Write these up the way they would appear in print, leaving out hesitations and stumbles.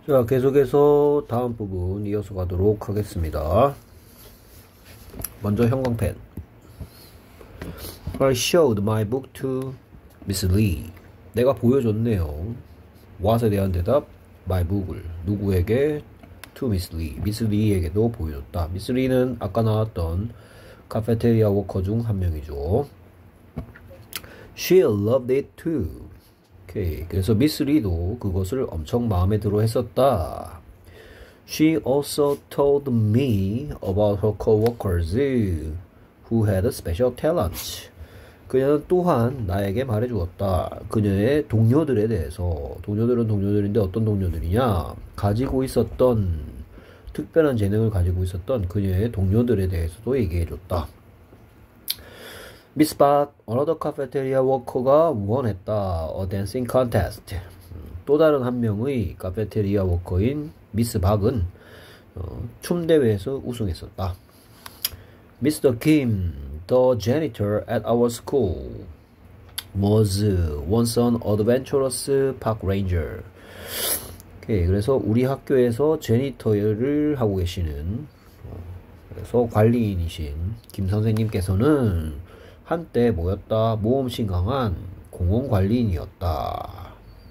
자, 계속해서 다음 부분 이어서 가도록 하겠습니다. 먼저 형광펜. I showed my book to Miss Lee. 내가 보여줬네요. what에 대한 대답, my book을 누구에게? to Miss Lee. 미스 리에게도 보여줬다. 미스 리는 아까 나왔던 카페테리아 워커 중 한 명이죠. She loved it too. 오케이. 그래서 미스 리도 그것을 엄청 마음에 들어 했었다. She also told me about her coworkers who had special talents. 그녀는 또한 나에게 말해주었다. 그녀의 동료들에 대해서. 동료들은 동료들인데 어떤 동료들이냐? 가지고 있었던 특별한 재능을 가지고 있었던 그녀의 동료들에 대해서도 얘기해줬다. Miss Park, another cafeteria worker가 원했다. A dancing contest. 또 다른 한 명의 카페테리아 워커인 미스 박은 춤 대회에서 우승했었다. Mr. Kim, the janitor at our school, was once an adventurous park ranger. 오케이, 그래서 우리 학교에서 제니터를 하고 계시는 그래서 관리인이신 김 선생님께서는 한때 뭐였다? 모험심 강한 공원 관리인이었다.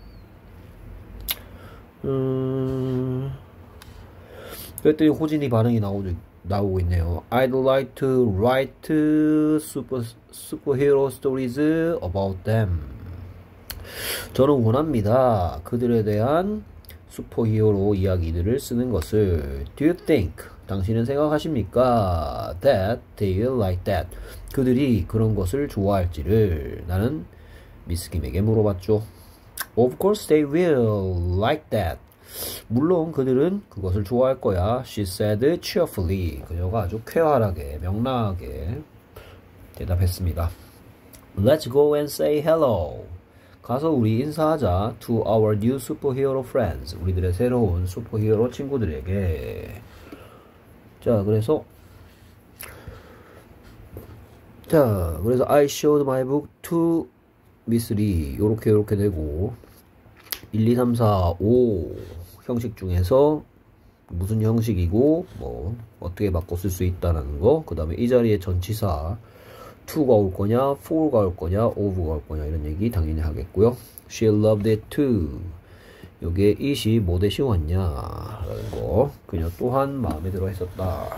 그랬더니 호진이 반응이 나오고 있네요. I'd like to write superhero stories about them. 저는 원합니다. 그들에 대한 슈퍼히어로 이야기들을 쓰는 것을. Do you think? 당신은 생각하십니까? That they'll like that. 그들이 그런 것을 좋아할지를 나는 미스 김에게 물어봤죠. Of course they will like that. 물론 그들은 그것을 좋아할 거야. She said cheerfully. 그녀가 아주 쾌활하게 명랑하게 대답했습니다. Let's go and say hello. 가서 우리 인사하자. To our new superhero friends. 우리들의 새로운 슈퍼히어로 친구들에게. 자, 그래서 I showed my book to Miss Lee. 요렇게 되고 1, 2, 3, 4, 5 형식 중에서 무슨 형식이고 뭐 어떻게 바꿔 쓸 수 있다는 거. 그 다음에 이 자리에 전치사 to가 올 거냐, for가 올 거냐, of가 올 거냐 이런 얘기 당연히 하겠고요. She loved it too. 여기에 it이 뭐 대신 왔냐 라는 거. 그녀 또한 마음에 들어 했었다.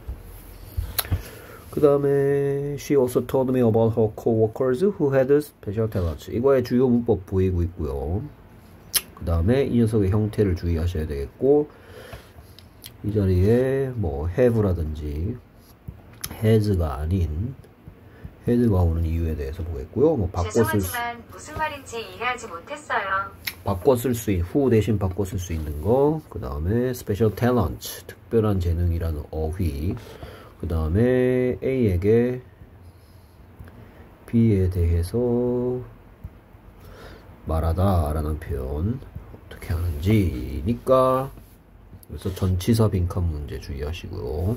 그 다음에 She also told me about her coworkers who had special talents. 이거의 주요 문법 보이고 있고요. 그 다음에 이 녀석의 형태를 주의하셔야 되겠고, 이 자리에 뭐 have라든지 has가 아닌 has가 오는 이유에 대해서 보겠고요. 뭐 죄송하지만 무슨 말인지 이해하지 못했어요. 바꿔 쓸 수 있는, who 대신 바꿔 쓸 수 있는 거. 그 다음에 special talent, 특별한 재능이라는 어휘. 그 다음에 A에게 B에 대해서 말하다 라는 표현 어떻게 하는지니까. 그래서 전치사 빈칸 문제 주의하시고요.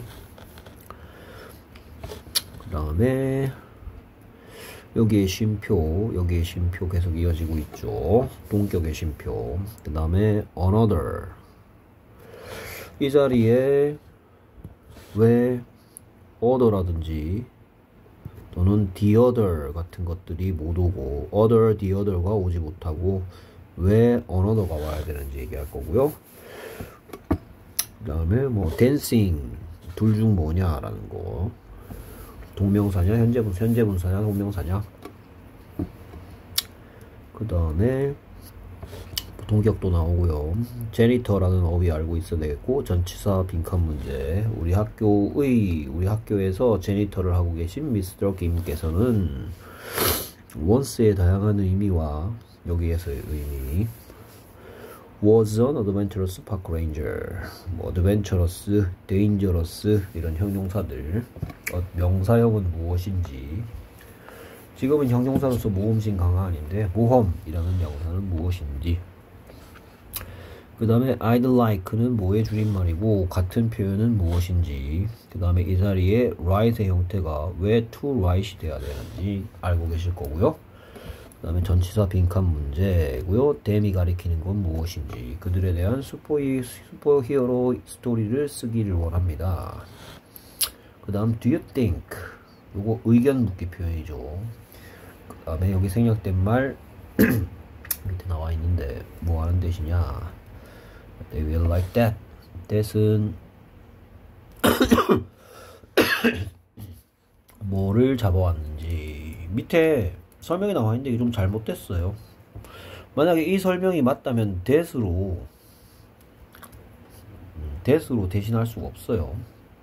그 다음에 여기에 쉼표 계속 이어지고 있죠. 동격의 쉼표. 그 다음에 another. 이 자리에 왜 other라든지 또는 the other 같은 것들이 못 오고 other, the other가 오지 못하고 왜 another가 와야 되는지 얘기할 거고요. 그 다음에 뭐 dancing 둘 중 뭐냐 라는 거. 동명사냐 현재분사냐 동명사냐. 그 다음에 동격도 나오고요. 제니터라는 어휘 알고 있어야 되겠고, 전치사 빈칸 문제. 우리 학교에서 제니터를 하고 계신 미스터 김께서는 once의 다양한 의미와 여기에서의 의미 was an adventurous park ranger. 뭐 adventurous, dangerous 이런 형용사들. 명사형은 무엇인지. 지금은 형용사로서 모험심 강한인데 모험이라는 명사는 무엇인지. 그 다음에 I'd like는 뭐의 줄임말이고 같은 표현은 무엇인지. 그 다음에 이 자리에 write의 형태가 왜 to write이 돼야 되는지 알고 계실 거고요. 그 다음에 전치사 빈칸 문제고요. them이 가리키는 건 무엇인지, 그들에 대한 슈퍼히어로 스토리를 쓰기를 원합니다. 그 다음 do you think, 요거 의견 묻기 표현이죠. 그 다음에 여기 생략된 말 밑에 나와 있는데 뭐 하는 뜻이냐. They will like that. that은 뭐를 잡아왔는지. 밑에 설명이 나와 있는데 이게 좀 잘못됐어요. 만약에 이 설명이 맞다면 that으로 대신할 수가 없어요.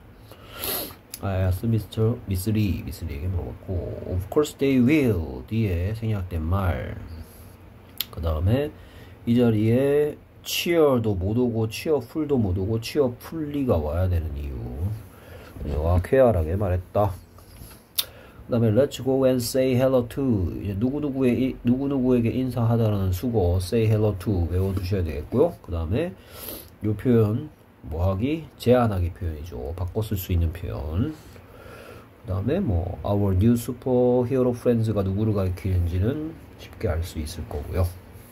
미스 리에게 물어봤고, of course they will 뒤에 생략된 말. 그 다음에 이 자리에 cheer도 못 오고 cheerful도 못 오고 cheerfully가 와야 되는 이유. 내가 쾌활하게 말했다. 그 다음에 let's go and say hello to, 이제 누구누구에게 인사하다라는 수거 say hello to 외워두셔야 되겠고요. 그 다음에 요 표현 뭐하기? 제안하기 표현이죠. 바꿔 쓸 수 있는 표현. 그 다음에 뭐 our new superhero friends가 누구를 가리키는지는 쉽게 알 수 있을 거고요.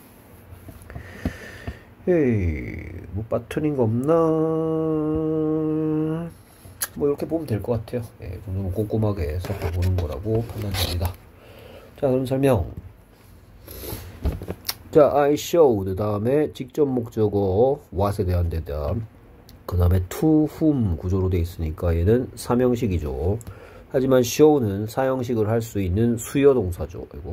에이, 뭐 빠트린 거 없나? 뭐 이렇게 보면 될 것 같아요. 예, 좀 꼼꼼하게 살펴보는 거라고 판단됩니다. 자, 그럼 설명. 자, I showed 다음에 직접 목적어 what에 대한 대답. 그 다음에 to whom 구조로 되어 있으니까 얘는 삼형식이죠. 하지만 show는 사형식을 할 수 있는 수요동사죠. 이거.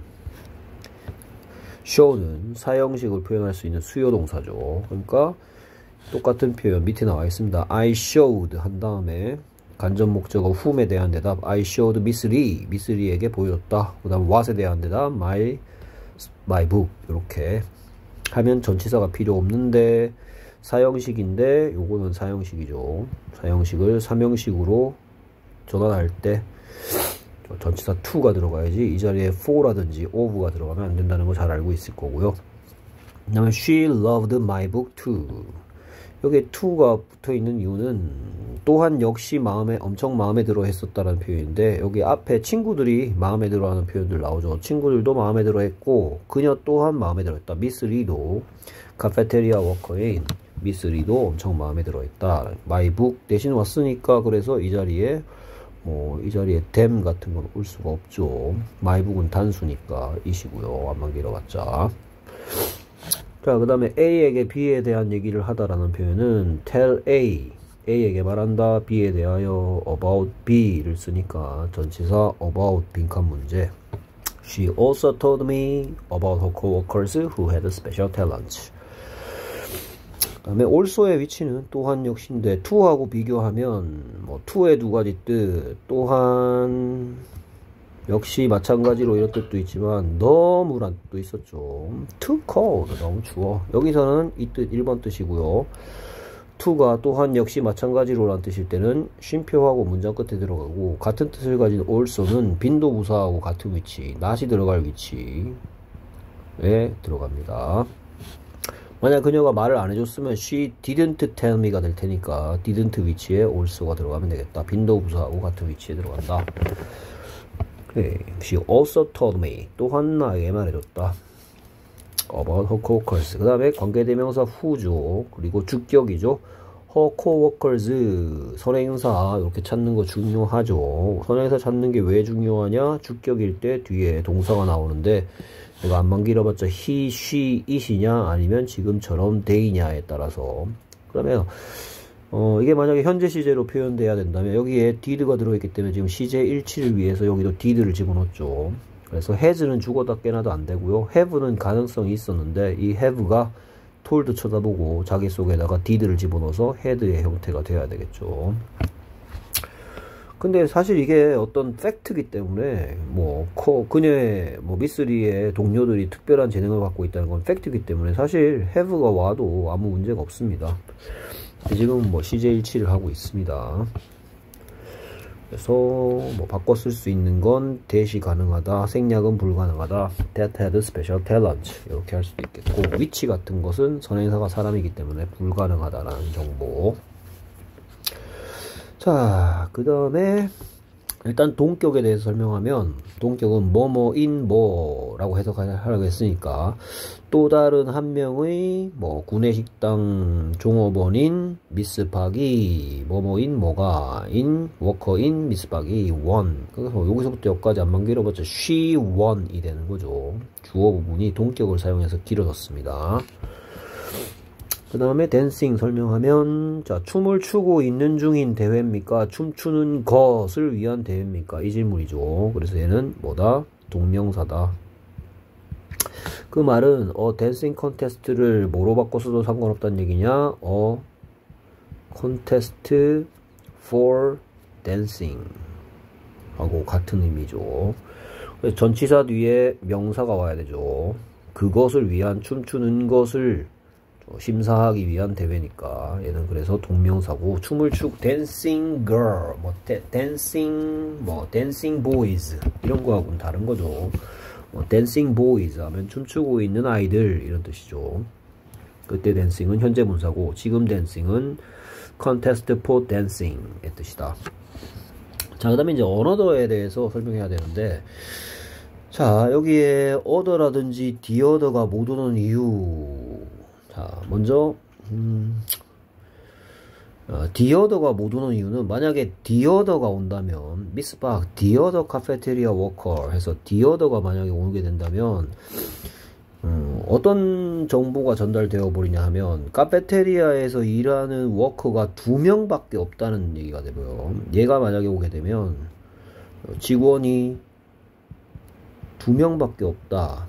show는 사형식을 표현할 수 있는 수요동사죠. 그러니까 똑같은 표현 밑에 나와 있습니다. I showed 한 다음에 간접 목적어 whom에 대한 대답 I showed Miss Lee에게 보여줬다. 그 다음 what에 대한 대답 my book. 이렇게 하면 전치사가 필요 없는데 사형식인데 요거는 사형식이죠. 사형식을 삼형식으로 전환할 때 전치사 to가 들어가야지 이 자리에 for라든지 of가 들어가면 안 된다는 거 잘 알고 있을 거고요. 그 다음에 she loved my book too. 여기에 to가 붙어 있는 이유는 또한 역시 엄청 마음에 들어 했었다는 표현인데, 여기 앞에 친구들이 마음에 들어 하는 표현들 나오죠. 친구들도 마음에 들어 했고 그녀 또한 마음에 들어 했다. 미스 리도 카페테리아 워커인 미스 리도 엄청 마음에 들어 했다. my book 대신 왔으니까 그래서 이 자리에 them 같은 건 올 수가 없죠. my book은 단수니까 이시고요. 안만 길어봤자. 자, 그 다음에 A에게 B에 대한 얘기를 하다라는 표현은 tell A에게 말한다. B에 대하여 about B를 쓰니까 전치사 about 빈칸 문제. She also told me about her coworkers who had special talents. 그 다음에 also의 위치는 또한 역시인데 to하고 비교하면 뭐 to의 두 가지 뜻, 또한 역시 마찬가지로 이런 뜻도 있지만 너무란 뜻도 있었죠. too cold 너무 추워. 여기서는 이 뜻 1번 뜻이고요. to가 또한 역시 마찬가지로란 뜻일 때는 쉼표하고 문장 끝에 들어가고, 같은 뜻을 가진 also는 빈도부사하고 같은 위치, not이 들어갈 위치에 들어갑니다. 만약 그녀가 말을 안 해줬으면 she didn't tell me가 될 테니까 didn't 위치에 also가 들어가면 되겠다. 빈도부사하고 같은 위치에 들어간다. 그래. She also told me 또한 나에게 말해줬다. about her coworkers. 그 다음에 관계대명사 who죠. 그리고 주격이죠. her coworkers 선행사 이렇게 찾는 거 중요하죠. 선행사 찾는 게 왜 중요하냐? 주격일 때 뒤에 동사가 나오는데 내가 안만 길어봤자 he, she, it이냐 아니면 지금처럼 they냐에 따라서. 그러면 이게 만약에 현재 시제로 표현돼야 된다면 여기에 did가 들어있기 때문에 지금 시제 일치를 위해서 여기도 did를 집어넣었죠. 그래서 has는 죽어다 깨나도 안 되고요. have는 가능성이 있었는데 이 have가 told 쳐다보고 자기 속에다가 did를 집어넣어서 had의 형태가 돼야 되겠죠. 근데 사실 이게 어떤 팩트이기 때문에 그녀의 미스리의 동료들이 특별한 재능을 갖고 있다는 건 팩트이기 때문에 사실 have가 와도 아무 문제가 없습니다. 지금 시제 일치를 하고 있습니다. 그래서 바꿔 쓸 수 있는 건 that이 가능하다, 생략은 불가능하다, that had special talent 이렇게 할 수도 있겠고, which 같은 것은 선행사가 사람이기 때문에 불가능하다라는 정보. 자, 그 다음에 일단 동격에 대해서 설명하면 동격은 뭐뭐인 뭐라고 해석하라고 했으니까 또 다른 한 명의 뭐 구내식당 종업원인 미스 박이 뭐뭐인 뭐가 인 워커인 미스 박이 원. 그래서 여기서부터 여기까지 안만 길어봤자 she won이 되는 거죠. 주어 부분이 동격을 사용해서 길어졌습니다. 그 다음에 댄싱 설명하면 자 춤을 추고 있는 중인 대회입니까? 춤추는 것을 위한 대회입니까? 이 질문이죠. 그래서 얘는 뭐다? 동명사다. 그 말은 댄싱 컨테스트를 뭐로 바꿔서도 상관없다는 얘기냐? 컨테스트 for dancing 하고 같은 의미죠. 그래서 전치사 뒤에 명사가 와야 되죠. 그것을 위한 춤추는 것을 심사하기 위한 대회니까 얘는 그래서 동명사고 춤을 추고 dancing girl dancing boys 이런 거하고는 다른 거죠. dancing boys 하면 춤추고 있는 아이들 이런 뜻이죠. 그때 dancing은 현재 분사고 지금 dancing은 contest for dancing의 뜻이다. 자, 그 다음에 이제 another에 대해서 설명해야 되는데 자 여기에 other라든지 the other가 못 오는 이유. 자, 먼저 the other가 못 오는 이유는 만약에 the other가 온다면 미스 박 the other cafeteria worker 해서 the other가 만약에 오게 된다면 어떤 정보가 전달되어 버리냐 하면 카페테리아에서 일하는 워커가 2명밖에 없다는 얘기가 되고요. 얘가 만약에 오게 되면 직원이 2명밖에 없다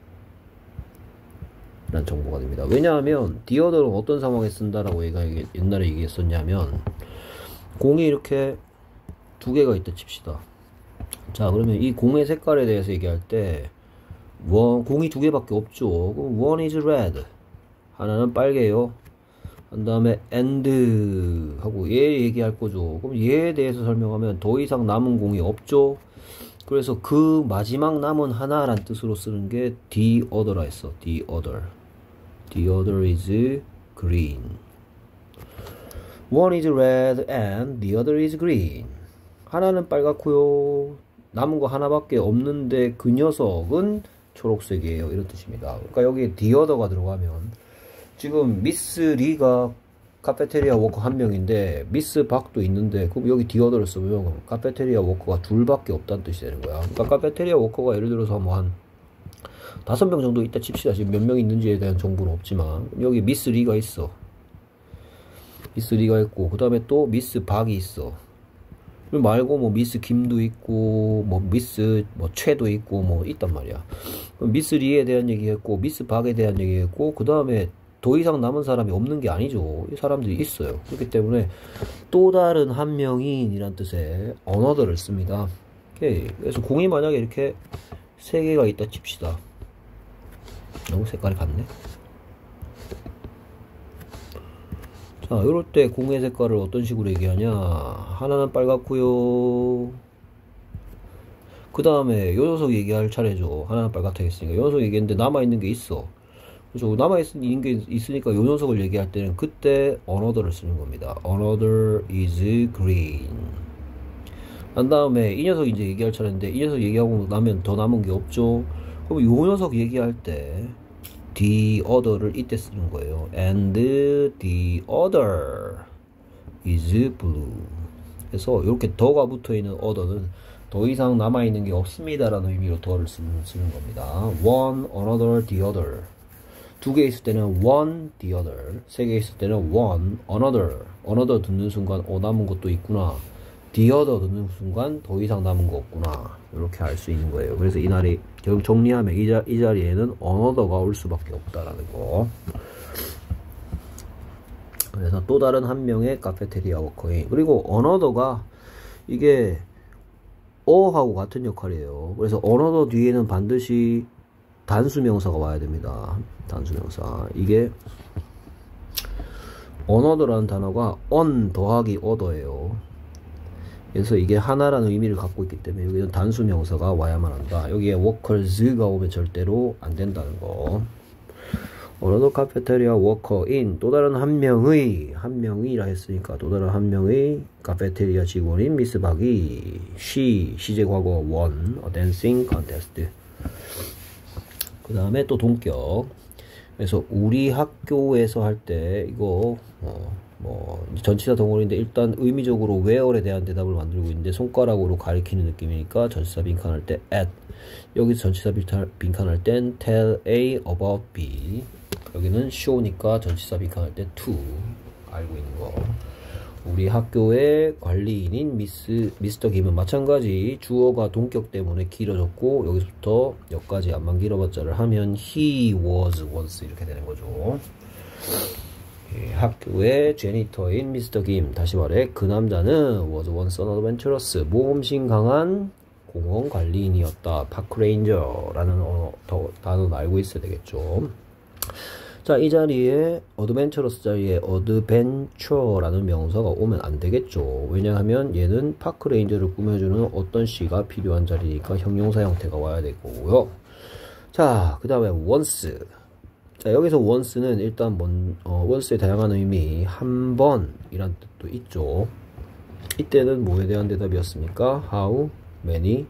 라는 정보가 됩니다. 왜냐하면 the other는 어떤 상황에 쓴다라고 얘가 옛날에 얘기했었냐면 공이 이렇게 2개가 있다 칩시다. 자, 그러면 이 공의 색깔에 대해서 얘기할 때 공이 2개밖에 없죠. 그럼 one is red 하나는 빨개요. 한 다음에 and 하고 얘 얘기할 거죠. 그럼 얘에 대해서 설명하면 더 이상 남은 공이 없죠. 그래서 그 마지막 남은 하나란 뜻으로 쓰는 게 the other라 했어. the other is green. one is red and the other is green. 하나는 빨갛고요. 남은 거 하나밖에 없는데 그 녀석은 초록색이에요. 이런 뜻입니다. 그러니까 여기에 the other가 들어가면 지금 미스 리가 카페테리아 워커 1명인데 미스 박도 있는데 그럼 여기 the other를 쓰면 카페테리아 워커가 2밖에 없다는 뜻이 되는 거야. 그러니까 카페테리아 워커가 예를 들어서 뭐 한 5명 정도 있다 칩시다. 지금 몇 명 있는지에 대한 정보는 없지만 여기 미스 리가 있어. 미스 리가 있고 그 다음에 또 미스 박이 있어. 말고 뭐 미스 김도 있고 뭐 미스 뭐 최도 있고 뭐 있단 말이야. 미스 리에 대한 얘기했고 미스 박에 대한 얘기했고 그 다음에 더 이상 남은 사람이 없는 게 아니죠. 이 사람들이 있어요. 그렇기 때문에 또 다른 한 명인이란 뜻의 another를 씁니다. 오케이. 그래서 공이 만약에 이렇게 3개가 있다 칩시다. 너무 색깔이 같네. 자, 이럴 때 공의 색깔을 어떤 식으로 얘기하냐. 하나는 빨갛고요. 그 다음에 요 녀석 얘기할 차례죠. 하나는 빨갛다 했으니까 요 녀석 얘기했는데 남아있는 게 있어. 그렇죠. 남아있는 게 있으니까 요 녀석을 얘기할 때는 그때 another를 쓰는 겁니다. another is green. 한 다음에 이 녀석 이제 얘기할 차례인데 이 녀석 얘기하고 나면 더 남은 게 없죠. 그럼 요 녀석 얘기할 때 the other를 이때 쓰는 거예요. and the other is blue. 그래서 이렇게 더가 붙어있는 other는 더 이상 남아있는 게 없습니다 라는 의미로 더를 쓰는 겁니다. one, another, the other. 2개 있을 때는 one, the other. 3개 있을 때는 one, another. another 듣는 순간 남은 것도 있구나. the other 듣는 순간 더 이상 남은 거 없구나. 이렇게 알 수 있는 거예요. 그래서 이날이 결국 정리하면 이 자리에는 another가 올 수밖에 없다라는 거. 그래서 또 다른 한 명의 카페테리아 워커인. 그리고 another가 이게 하고 같은 역할이에요. 그래서 another 뒤에는 반드시 단수명사가 와야 됩니다. 단수명사. 이게 another라는 단어가 on 더하기 other예요. 그래서 이게 하나라는 의미를 갖고 있기 때문에 여기는 단수명사가 와야만 한다. 여기에 workers가 오면 절대로 안 된다는 거. Another cafeteria worker in 또 다른 한 명이라 했으니까 또 다른 한 명의 카페테리아 직원인 미스 박이 시제 과거 won a dancing contest. 그 다음에 또 동격. 그래서 우리 학교에서 할 때 이거 전치사 덩어리인데 일단 의미적으로 where에 대한 대답을 만들고 있는데 손가락으로 가리키는 느낌이니까 전치사 빈칸할 때 at, 여기서 전치사 빈칸할 땐 tell A about B, 여기는 show니까 전치사 빈칸할 때 to, 알고 있는 거. 우리 학교의 관리인인 미스터 김은 마찬가지 주어가 동격 때문에 길어졌고 여기서부터 여기까지 안만 길어봤자를 하면 he was once 이렇게 되는 거죠. 학교의 제니터인 미스터 김, 다시 말해 그 남자는 was once an adventurous, 모험심 강한 공원 관리인이었다. 파크레인저라는 단어는 알고 있어야 되겠죠. 자, 이 자리에 adventurous 자리에 adventure라는 명사가 오면 안 되겠죠. 왜냐하면 얘는 파크레인저를 꾸며주는 어떤 시가 필요한 자리니까 형용사 형태가 와야 되고요. 자, 그 다음에 once. 자, 여기서 once는 일단 once의 다양한 의미, 한 번이란 뜻도 있죠. 이때는 뭐에 대한 대답이었습니까? How many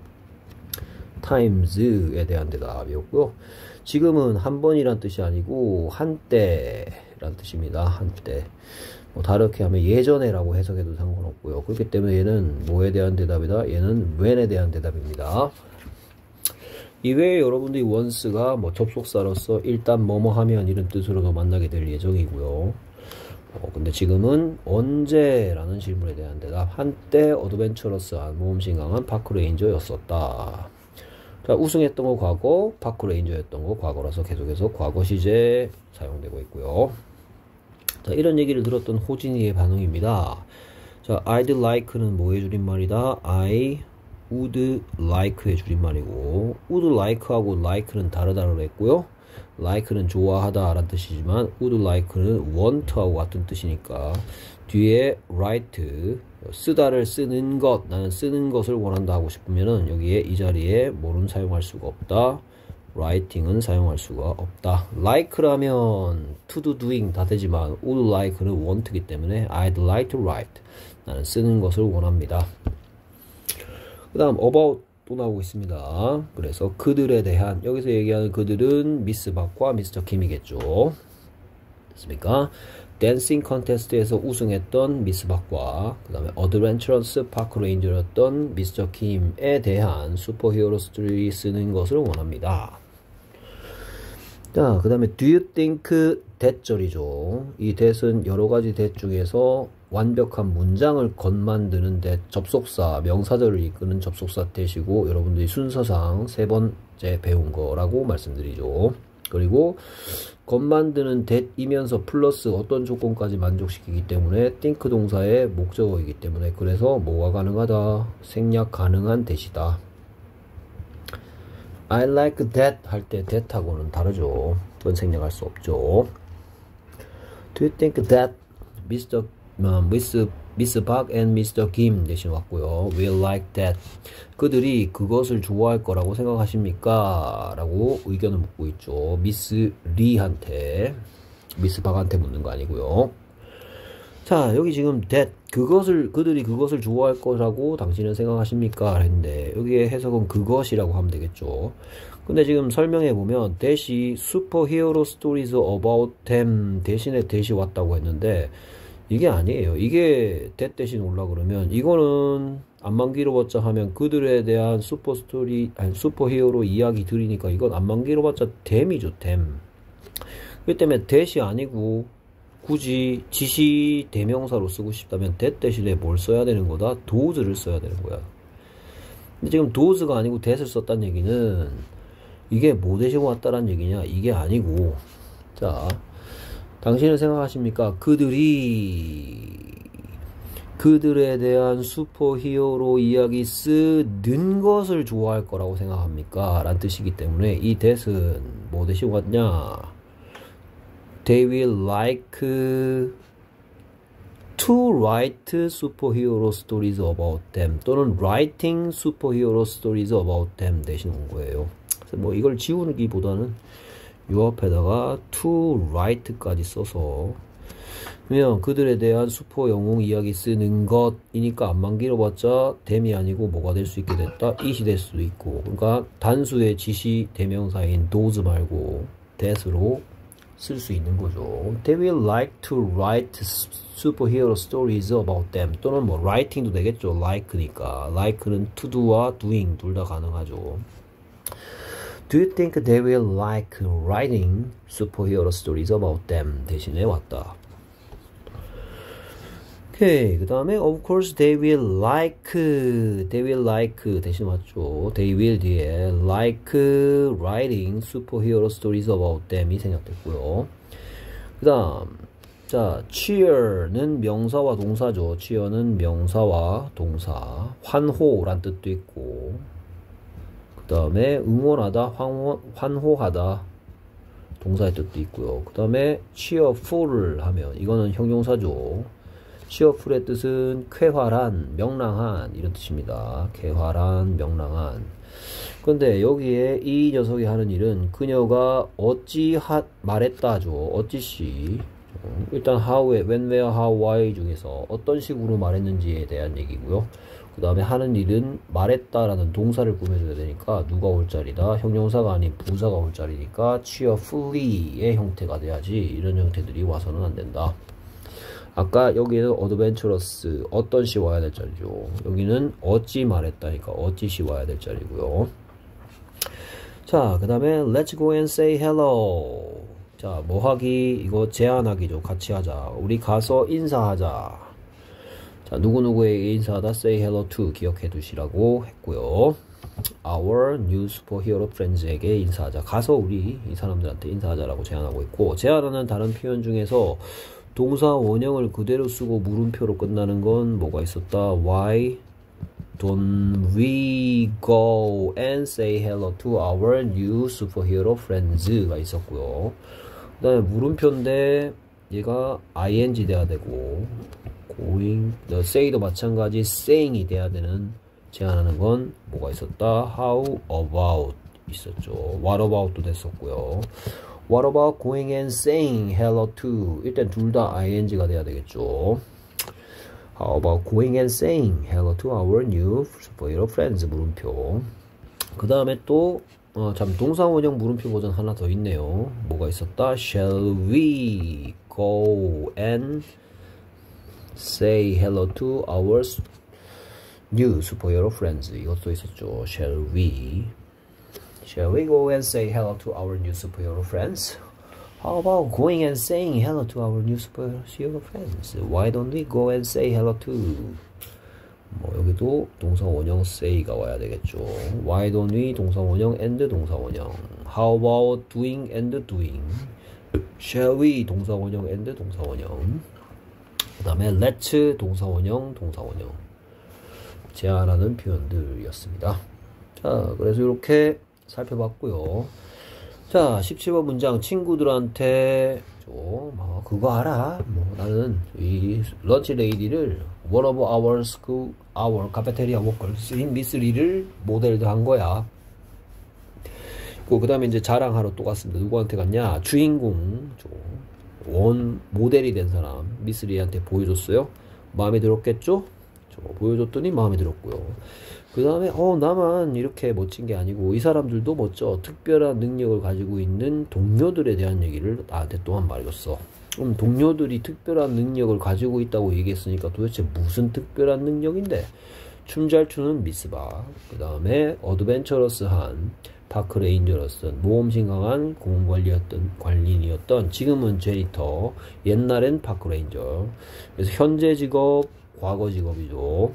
times에 대한 대답이었고요. 지금은 한 번이란 뜻이 아니고 한때란 뜻입니다. 한때. 다르게 하면 예전에라고 해석해도 상관없고요. 그렇기 때문에 얘는 뭐에 대한 대답이다? 얘는 when에 대한 대답입니다. 이외에 여러분들이 once가 접속사로서 일단 뭐뭐 하면 이런 뜻으로도 만나게 될 예정이고요. 근데 지금은 언제라는 질문에 대한 대답. 한때 어드벤처러스한 모험심 강한 파크레인저였었다. 자, 우승했던 거 과거, 파크레인저였던 거 과거라서 계속해서 과거 시제 사용되고 있고요. 자, 이런 얘기를 들었던 호진이의 반응입니다. 자, I'd like는 뭐의 줄임말이다? I would like의 줄임말이고, would like하고 like는 다르다고 했고요. like는 좋아하다 라는 뜻이지만 would like는 want하고 같은 뜻이니까 뒤에 write, 쓰다를 쓰는 것, 나는 쓰는 것을 원한다 하고 싶으면은 여기에 이 자리에 뭐는 사용할 수가 없다. writing은 사용할 수가 없다. like라면 to do doing 다 되지만 would like는 want이기 때문에 I'd like to write, 나는 쓰는 것을 원합니다. 그 다음 about 또 나오고 있습니다. 그래서 그들에 대한, 여기서 얘기하는 그들은 미스 박과 미스터 김이겠죠. 됐습니까? 댄싱 컨테스트에서 우승했던 미스 박과 그 다음에 어드벤처러스 파크레인저였던 미스터 김에 대한 슈퍼히어로 스토리 쓰는 것을 원합니다. 자, 그 다음에 do you think that절이죠. 이 that은 여러가지 that 중에서 완벽한 문장을 건만드는 that, 접속사, 명사절을 이끄는 접속사 that이고 여러분들이 순서상 세 번째 배운 거라고 말씀드리죠. 그리고 건만드는 that이면서 플러스 어떤 조건까지 만족시키기 때문에 think 동사의 목적어이기 때문에 그래서 뭐가 가능하다? 생략 가능한 that이다. I like that 할 때 that하고는 다르죠. 그건 생략할 수 없죠. Do you think that Miss Park and Mr. Kim 대신 왔고요. will like that. 그들이 그것을 좋아할 거라고 생각하십니까? 라고 의견을 묻고 있죠. 미스 리한테, 미스 박한테 묻는 거 아니고요. 자, 여기 지금 that, 그들이 그것을 좋아할 거라고 당신은 생각하십니까? 했는데 여기에 해석은 그것이라고 하면 되겠죠. 근데 지금 설명해 보면 that이 superhero stories about them 대신에 that이 왔다고 했는데 이게 아니에요. 이게 that 대신 올라 그러면 이거는 안만 길어봤자 하면 그들에 대한 슈퍼히어로 이야기들이니까 이건 안만 길어봤자 them이죠. them. 그렇기 때문에 that이 아니고 굳이 지시 대명사로 쓰고 싶다면 that 대신에 뭘 써야 되는 거다? does를 써야 되는 거야. 근데 지금 does가 아니고 that을 썼다는 얘기는 이게 뭐 대신 왔다라는 얘기냐? 이게 아니고, 자, 당신은 생각하십니까? 그들에 대한 슈퍼히어로 이야기 쓰는 것을 좋아할 거라고 생각합니까? 라는 뜻이기 때문에 이 that은 뭐 대신 왔냐? They will like to write superhero stories about them 또는 writing superhero stories about them 대신 온 거예요. 그래서 뭐 이걸 지우기보다는 요 앞에다가 to write까지 써서 그냥 그들에 대한 수포 영웅 이야기 쓰는 것이니까 안만 길어봤자 them이 아니고 뭐가 될 수 있게 됐다? it이 될 수도 있고 그러니까 단수의 지시 대명사인 those 말고 that으로 쓸 수 있는 거죠. They will like to write superhero stories about them 또는 뭐 writing도 되겠죠. like니까 like는 to do와 doing 둘 다 가능하죠. Do you think they will like writing superhero stories about them 대신에 왔다. 오케이. 그 다음에 of course they will like 대신 왔죠. they will 뒤에 like writing superhero stories about them이 생략됐고요. 그 다음 자 cheer는 명사와 동사죠. cheer는 명사와 동사 환호란 뜻도 있고 그 다음에 응원하다 환호하다 동사의 뜻도 있고요. 그 다음에 cheerful을 하면 이거는 형용사죠. cheerful의 뜻은 쾌활한, 명랑한 이런 뜻입니다. 쾌활한, 명랑한. 그런데 여기에 이 녀석이 하는 일은 그녀가 어찌 말했다죠. 어찌시 일단 how에 when, where, how, why 중에서 어떤 식으로 말했는지에 대한 얘기고요. 그 다음에 하는 일은 말했다라는 동사를 꾸며줘야 되니까 누가 올 자리다. 형용사가 아닌 부사가 올 자리니까 cheerfully의 형태가 돼야지 이런 형태들이 와서는 안 된다. 아까 여기는 adventurous 어떤 시 와야 될 자리죠. 여기는 어찌 말했다니까 어찌 시 와야 될 자리고요. 자, 그 다음에 let's go and say hello. 자, 뭐 하기? 이거 제안하기죠. 같이 하자. 우리 가서 인사하자. 자, 누구누구에게 인사하다 say hello to 기억해 두시라고 했고요. Our new superhero friends에게 인사하자. 가서 우리 이 사람들한테 인사하자라고 제안하고 있고 제안하는 다른 표현 중에서 동사 원형을 그대로 쓰고 물음표로 끝나는 건 뭐가 있었다? Why don't we go and say hello to our new superhero friends가 있었고요. 그 다음에 물음표인데 얘가 ing 돼야 되고 going, say도 마찬가지 saying이 돼야 되는 제안하는 건 뭐가 있었다? How about 있었죠. What about도 됐었고요. What about going and saying hello to? 일단 둘 다 ing가 돼야 되겠죠. How about going and saying hello to our new superhero friends? 물음표. 그 다음에 또 참 동사 원형 물음표 버전 하나 더 있네요. 뭐가 있었다? Shall we go and say hello to our new superhero friends? 이것도 있었죠. Shall we go and say hello to our new superhero friends? How about going and saying hello to our new superhero friends? Why don't we go and say hello to? 뭐 여기도 동사 원형 say가 와야 되겠죠. Why don't we 동사 원형 and 동사 원형. How about doing and doing? Shall we 동사 원형 and 동사 원형. 그 다음에 let's 동사 원형 동사 원형. 제안하는 표현들이었습니다. 자, 그래서 이렇게 살펴봤고요. 자, 17번 문장 친구들한테 그거 알아? 나는 이 런치 레이디를 one of our school, our cafeteria workers인 미스 리를 모델도 한 거야. 그 다음에 이제 자랑하러 또 갔습니다. 누구한테 갔냐? 주인공 원 모델이 된 사람 미스 리한테 보여줬어요. 마음에 들었겠죠? 보여줬더니 마음에 들었고요. 그 다음에 나만 이렇게 멋진 게 아니고 이 사람들도 멋져. 특별한 능력을 가지고 있는 동료들에 대한 얘기를 나한테 또한 말해줬어. 그럼 동료들이 특별한 능력을 가지고 있다고 얘기했으니까 도대체 무슨 특별한 능력인데? 춤 잘 추는 미스바. 그 다음에 어드벤처러스한 파크 레인저였던 모험심 강한 관리인이었던 지금은 제니터, 옛날엔 파크 레인저. 그래서 현재 직업, 과거 직업이죠.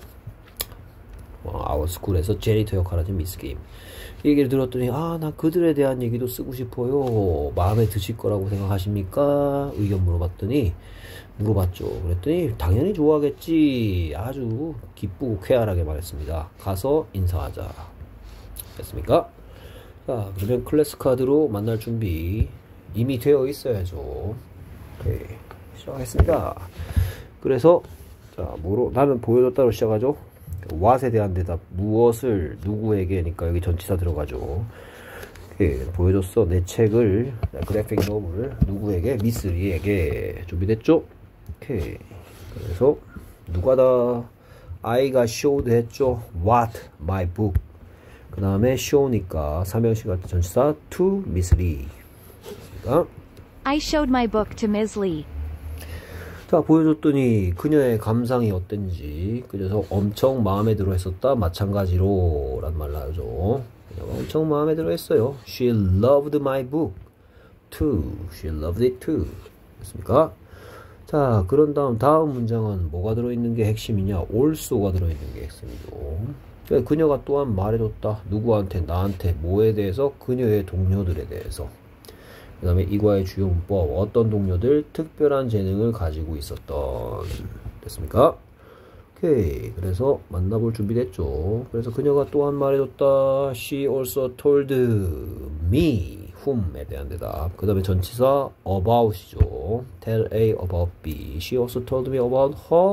아워스쿨에서 제니터 역할을 하는 미스 게임. 이 얘기를 들었더니 나 그들에 대한 얘기도 쓰고 싶어요. 마음에 드실 거라고 생각하십니까? 의견 물어봤죠. 그랬더니 당연히 좋아하겠지. 아주 기쁘고 쾌활하게 말했습니다. 가서 인사하자. 됐습니까? 자, 그러면 클래스 카드로 만날 준비 이미 되어 있어야죠. 오케이, 시작하겠습니다. 그래서 자, 나는 보여줬다로 시작하죠. what에 대한 대답, 무엇을 누구에게니까 여기 전치사 들어가죠. 오케이, 보여줬어. 내 책을, 그래픽 노블을 누구에게? 미스 리에게. 준비됐죠? 오케이. 그래서 누가 다 I가 showed 했죠? What? My book. 그 다음에 show니까 삼형식 같은 전치사 to Miss Lee. 그러니까 I showed my book to Ms. Lee. 자, 보여줬더니 그녀의 감상이 어땠는지. 그래서 엄청 마음에 들어 했었다. 마찬가지로 라는 말 나오죠. 그녀가 엄청 마음에 들어 했어요. She loved my book too. She loved it too. 됐습니까? 자, 그런 다음 문장은 뭐가 들어있는 게 핵심이냐? also가 들어있는 게 핵심이죠. 그녀가 또한 말해줬다. 누구한테? 나한테. 뭐에 대해서? 그녀의 동료들에 대해서. 그 다음에 이과의 주요 문법. 어떤 동료들? 특별한 재능을 가지고 있었던. 됐습니까? 오케이. 그래서 만나볼 준비됐죠. 그래서 그녀가 또한 말해줬다. She also told me. whom에 대한 대답. 그 다음에 전치사 about이죠. Tell A about B. She also told me about her.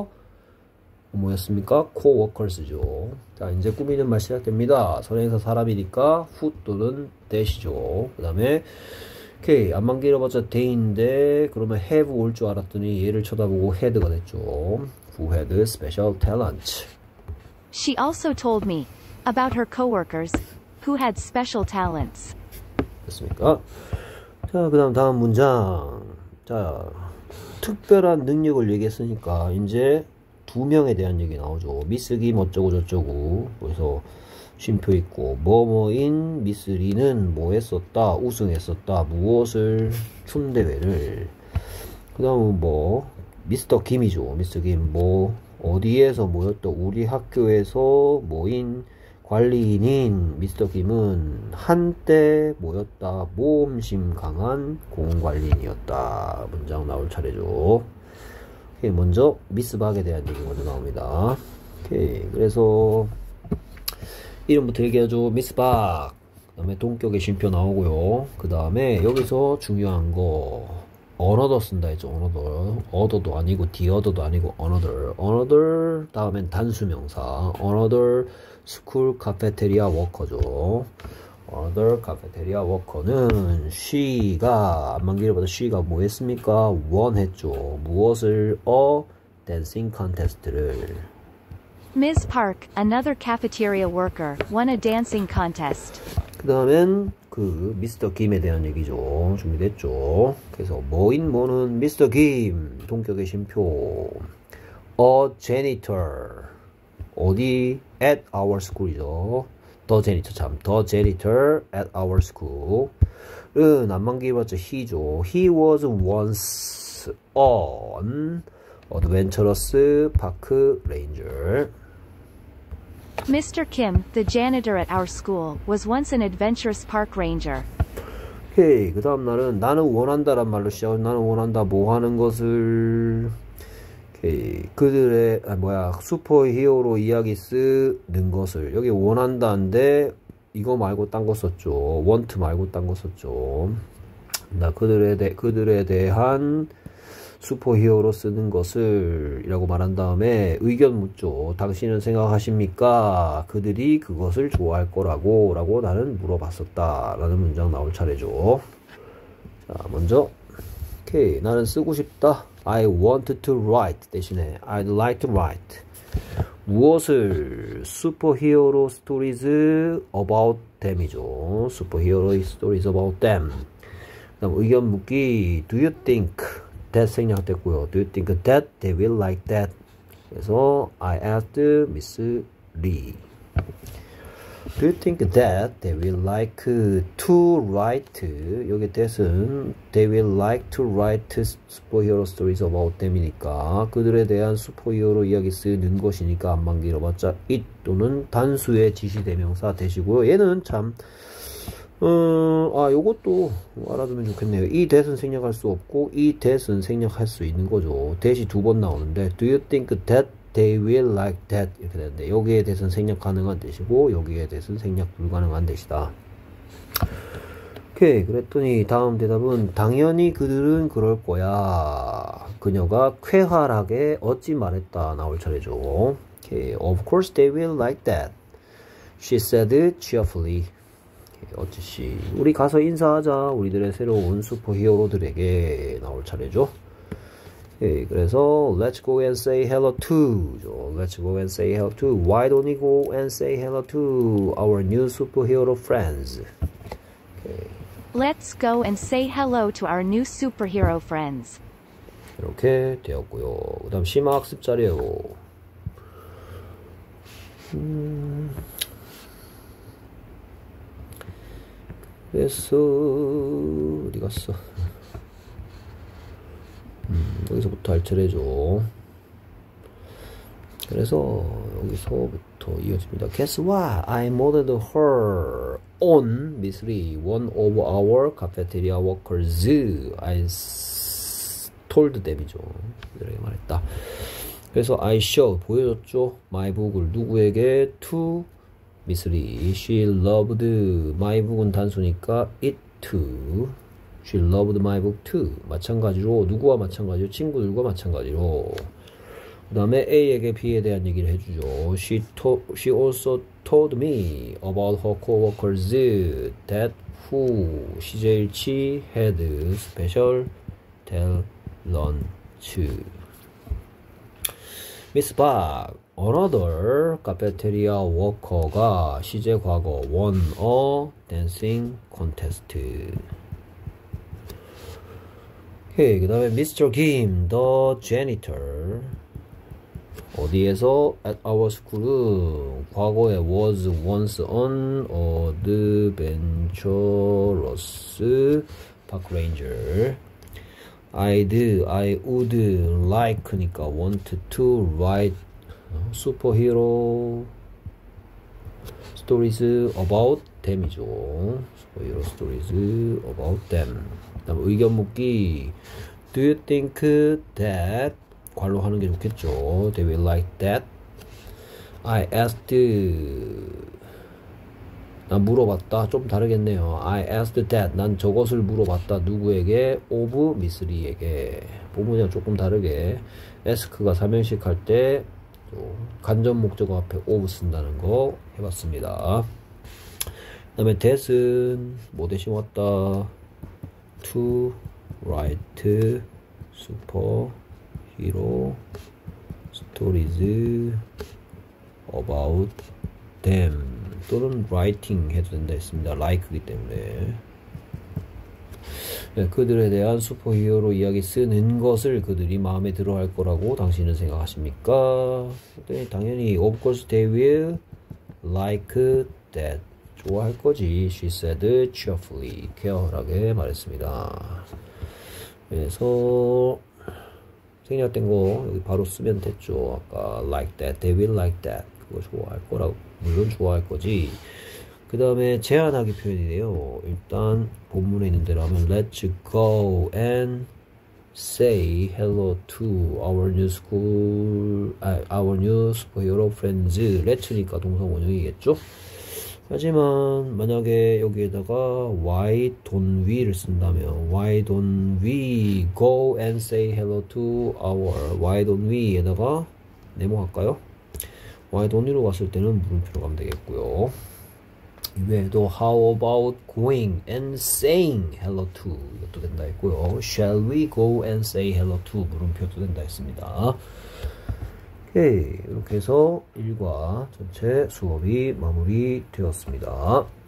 뭐였습니까? co-workers죠. 자, 이제 꾸미는 말 시작됩니다. 선행사 사람이니까 who 또는 that이죠. 그 다음에 오케이. 안만 길어봤자 they인데 그러면 have 올 줄 알았더니 얘를 쳐다보고 had가 됐죠. Who had special talent. She also told me about her coworkers who had special talents. 됐습니까? 자, 그 다음 문장. 자, 특별한 능력을 얘기했으니까 이제 두 명에 대한 얘기 나오죠. 미스 김 어쩌고 저쩌고. 그래서 쉼표 있고 뭐뭐인 미스 리는 뭐 했었다. 우승했었다. 무엇을? 춤대회를. 그 다음은 뭐 미스터 김이죠. 미스터 김 뭐 어디에서 모였다. 우리 학교에서 모인 관리인인 미스터 김은 한때 모였다. 모험심 강한 공관리인이었다. 문장 나올 차례죠. 오케이, 먼저 미스 박에 대한 얘기 먼저 나옵니다. 오케이, 그래서 이름부터 얘기하죠. 미스 박. 그 다음에 동격의 쉼표 나오고요. 그 다음에 여기서 중요한 거 another 쓴다 했죠. other도 아니고 the other도 아니고 another 다음엔 단수명사 another school cafeteria worker죠. another cafeteria worker는 she가 안만 길어봐도 she가 뭐 했습니까? won 했죠. 무엇을? a dancing contest를. Ms. Park, another cafeteria worker, won a dancing contest. 그 다음엔 그 미스터 김에 대한 얘기죠. 준비됐죠. 그래서 뭐인 뭐는 미스터 김 동격의 쉼표 a janitor 어디? at our school이죠. the janitor at our school은 안만 길어봤자 he죠. he was once an adventurous park ranger. Mr. Kim, the janitor at our school, was once an adventurous park ranger. 오케이. 그 다음 날은 나는 원한다란 말로 시작하고 나는 원한다 뭐 하는 것을 오케이. 그들의 슈퍼히어로 이야기 쓰는 것을 여기 원한다인데 이거 말고 딴 거 썼죠. want 말고 딴 거 썼죠. 나 그들에 대한 슈퍼히어로 쓰는 것을 이라고 말한 다음에 의견 묻죠. 당신은 생각하십니까? 그들이 그것을 좋아할 거라고 라고 나는 물어봤었다 라는 문장 나올 차례죠. 자, 먼저 오케이. 나는 쓰고 싶다. I want to write 대신에 I'd like to write 무엇을? 슈퍼히어로 스토리즈 about them이죠. 슈퍼히어로 스토리즈 about them. 그 다음 의견 묻기 Do you think that 생략됐고요. Do you think that they will like that? 그래서 I asked Miss Lee. Do you think that they will like to write? 여기 that은 they will like to write superhero stories about them이니까 그들에 대한 슈퍼히어로 이야기 쓰는 것이니까 안만 길어봤자 it 또는 단수의 지시대명사 대시고요. 얘는 참 요것도 알아두면 좋겠네요. 이 that은 생략할 수 없고 이 that은 생략할 수 있는 거죠. that이 두 번 나오는데 Do you think that they will like that? 이렇게 되는데 여기에 that은 생략 가능한 뜻이고 여기에 that은 생략 불가능한 뜻이다. 오케이. 그랬더니 다음 대답은 당연히 그들은 그럴 거야. 그녀가 쾌활하게 어찌 말했다 나올 차례죠. 오케이. Of course they will like that. She said cheerfully. 어찌씨 우리 가서 인사하자. 우리들의 새로운 슈퍼히어로들에게 나올 차례죠. 그래서 let's go and say hello to let's go and say hello to why don't we go and say hello to our new superhero friends. Let's go and say hello to our new superhero friends. 이렇게 되었고요. 그 다음 심화 학습 자료요. 그래서 어디 갔어? 여기서부터 할 차례죠. 그래서 여기서부터 이어집니다. Guess what? I modeled her on Miss Lee, one of our cafeteria workers. I told them이죠. 이렇게 말했다. 그래서 I showed 보여줬죠. my book을 누구에게? to Miss Lee. She loved my book은 단수니까 it too. She loved my book too. 마찬가지로 누구와 마찬가지로 친구들과 마찬가지로. 그 다음에 A에게 B에 대한 얘기를 해주죠. She also told me about her coworkers that who CJ일치 had special lunch. Miss Park, another cafeteria worker가 시제 과거 won a dancing contest. 오케이, 그 다음에 Mr. Kim, the janitor. 어디에서? At our school. 과거에 was once an adventurous park ranger. I would like니까 want to write superhero stories about them이죠. superhero stories about them. 다음 의견 묻기. Do you think that 괄호 하는 게 좋겠죠. They will like that. I asked 난 물어봤다. 좀 다르겠네요. I asked that 난 저것을 물어봤다. 누구에게? of Miss Lee에게. 부분이랑 조금 다르게 ask가 삼형식 할 때 간접 목적어 앞에 of 쓴다는 거 해봤습니다. 그 다음에 that은 뭐 대신 왔다? to write superhero stories about them 또는 writing 해도 된다 했습니다. like이기 때문에. 네, 그들에 대한 슈퍼히어로 이야기 쓰는 것을 그들이 마음에 들어 할 거라고 당신은 생각하십니까? 네, 당연히 of course they will like that. 좋아할 거지. She said cheerfully. 쾌활하게 말했습니다. 그래서 생략된 거 여기 바로 쓰면 됐죠. 아까 like that, they will like that. 그거 좋아할 거라고. 물론 좋아할 거지. 그 다음에 제안하기 표현이래요. 일단 본문에 있는 대로 하면 Let's go and say hello to our new superhero friends. Let's니까 동사 원형이겠죠. 하지만 만약에 여기에다가 why don't we를 쓴다면 why don't we go and say hello to our why don't we에다가 네모할까요? why don't we로 갔을 때는 물음표로 가면 되겠고요. 이외에도 how about going and saying hello to 이것도 된다 했고요. shall we go and say hello to 물음표도 된다 했습니다. 오케이, 이렇게 해서 1과 전체 수업이 마무리되었습니다.